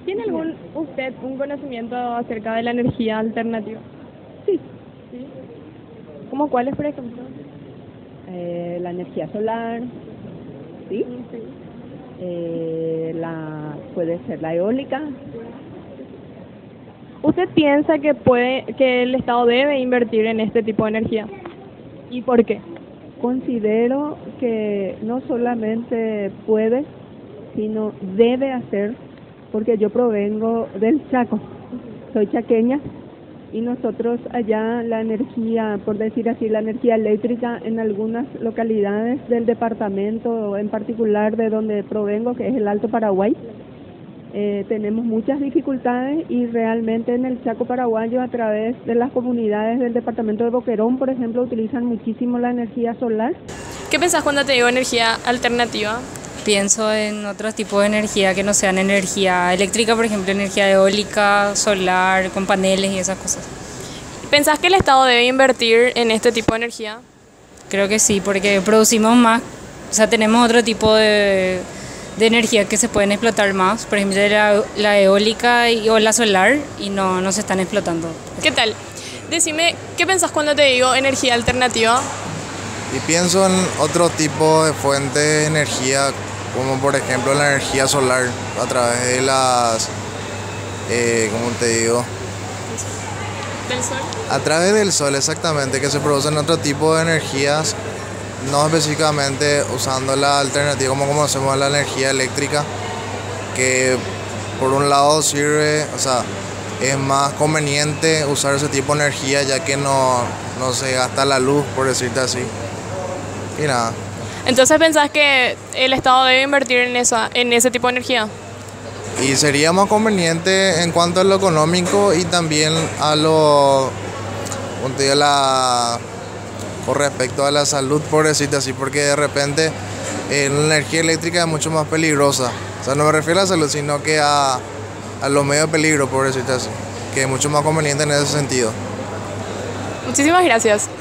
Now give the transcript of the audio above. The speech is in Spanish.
¿Tiene algún usted un conocimiento acerca de la energía alternativa? Sí, Sí. ¿Cómo cuáles, por ejemplo? la energía solar, ¿sí? Sí. Puede ser la eólica. ¿Usted piensa que el Estado debe invertir en este tipo de energía? ¿Y por qué? Considero que no solamente puede, sino debe hacer, porque yo provengo del Chaco, soy chaqueña, y nosotros allá la energía, por decir así, la energía eléctrica en algunas localidades del departamento, en particular de donde provengo, que es el Alto Paraguay, tenemos muchas dificultades y realmente en el Chaco paraguayo, a través de las comunidades del departamento de Boquerón, por ejemplo, utilizan muchísimo la energía solar. ¿Qué pensás cuando te digo energía alternativa? Pienso en otros tipos de energía que no sean energía eléctrica, por ejemplo, energía eólica, solar, con paneles y esas cosas. ¿Pensás que el Estado debe invertir en este tipo de energía? Creo que sí, porque producimos más, o sea, tenemos otro tipo de energía que se pueden explotar más, por ejemplo, la eólica o la solar, y no se están explotando. ¿Qué tal? Decime, ¿qué pensás cuando te digo energía alternativa? Y pienso en otro tipo de fuente de energía, como por ejemplo la energía solar, a través de las, ¿cómo te digo? ¿Del sol? A través del sol, exactamente, que se producen otro tipo de energías, no específicamente usando la alternativa como conocemos la energía eléctrica, que por un lado sirve, o sea, es más conveniente usar ese tipo de energía ya que no se gasta la luz, por decirte así. Y nada. Entonces, ¿pensás que el Estado debe invertir en ese tipo de energía? Y sería más conveniente en cuanto a lo económico y también a lo, como te digo, con respecto a la salud, por decirte así, porque de repente la energía eléctrica es mucho más peligrosa. O sea, no me refiero a la salud, sino que a los medios de peligro, por decirte así, que es mucho más conveniente en ese sentido. Muchísimas gracias.